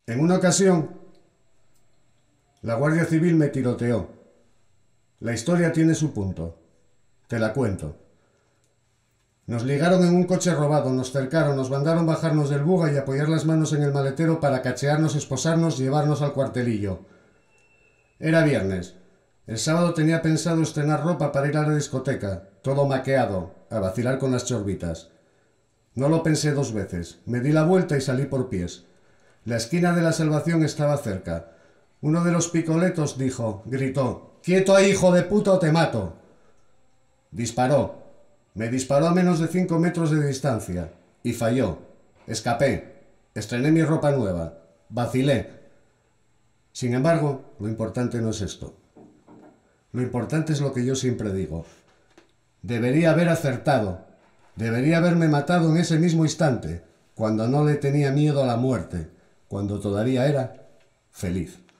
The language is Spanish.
En una ocasión, la Guardia Civil me tiroteó. La historia tiene su punto. Te la cuento. Nos ligaron en un coche robado, nos cercaron, nos mandaron bajarnos del buga y apoyar las manos en el maletero para cachearnos, esposarnos y llevarnos al cuartelillo. Era viernes. El sábado tenía pensado estrenar ropa para ir a la discoteca, todo maqueado, a vacilar con las chorbitas. No lo pensé dos veces. Me di la vuelta y salí por pies. La esquina de la Salvación estaba cerca. Uno de los picoletos gritó: «¡Quieto ahí, hijo de puta, o te mato!». Disparó. Me disparó a menos de 5 metros de distancia. Y falló. Escapé. Estrené mi ropa nueva. Vacilé. Sin embargo, lo importante no es esto. Lo importante es lo que yo siempre digo. Debería haber acertado. Debería haberme matado en ese mismo instante, cuando no le tenía miedo a la muerte, cuando todavía era feliz.